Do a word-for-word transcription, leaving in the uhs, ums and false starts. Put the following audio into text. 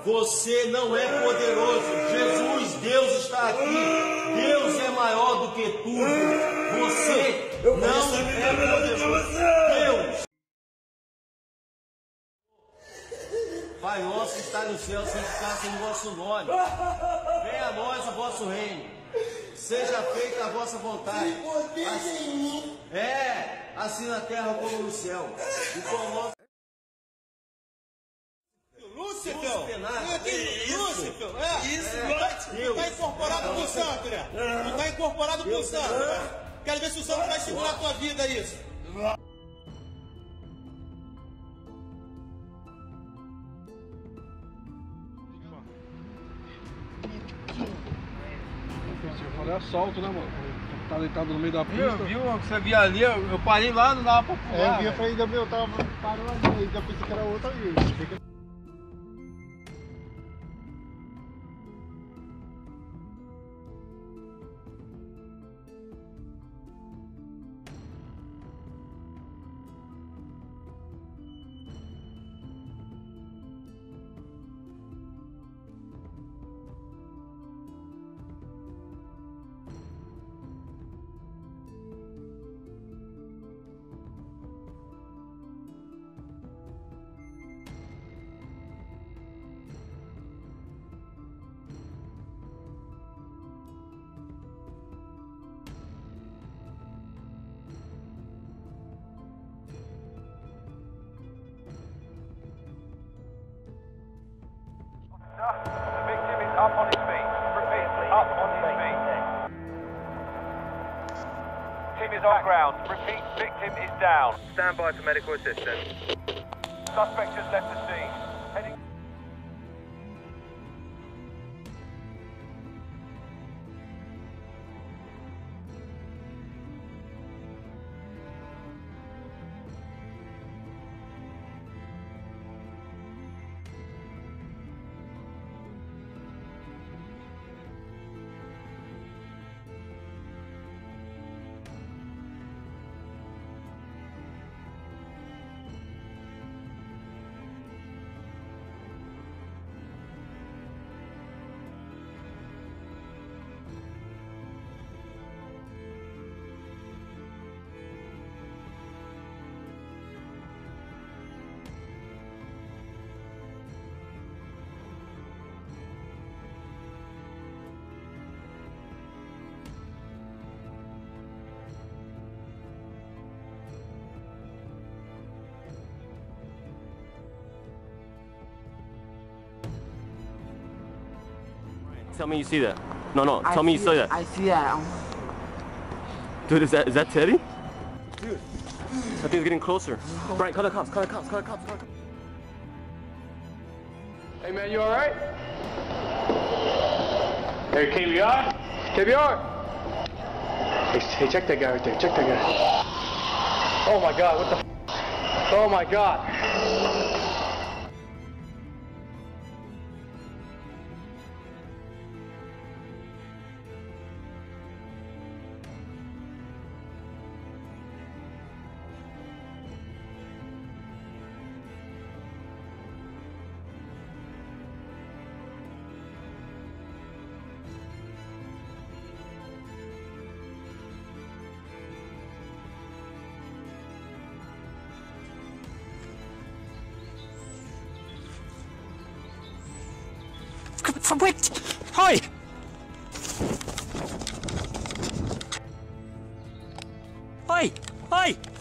Você não é poderoso. Jesus, Deus está aqui. Deus é maior do que tudo. Você não é poderoso. Deus. Pai nosso que está no céu, santificado o vosso nome. Venha a nós o vosso reino. Seja feita a vossa vontade. Assim, é, assim na terra como no céu. E com o nosso... Lúcifer! Lúcifer, Lúcifer! É! Isso, é. Não está incorporado com o santo, né? Não está incorporado com o santo. Quero ver se o santo vai segurar a tua vida, isso. Eu falei assalto, né, mano? Tá deitado no meio da pista. Viu, viu? Você via ali, eu, eu parei lá, não dava pra pular. É, eu vi, eu falei, ainda bem, eu tava parando ali, ainda pensei que era outra ali. The victim is up on his feet. Repeat, up on his feet. Victim is on ground. Repeat, victim is down. Stand by for medical assistance. Suspect just left the scene. Heading... Tell me you see that. No, no. I Tell me you see see it. that. I see that. Dude, is that is that Teddy? Dude, that thing's getting closer. Brian, call the cops. Call the cops. Call the cops. Call the cops. Hey man, you alright? Hey, K B R? K B R? Hey, hey, check that guy right there. Check that guy. Oh my god, what the f? Oh my god. Wait! Hi! Hi! Hi!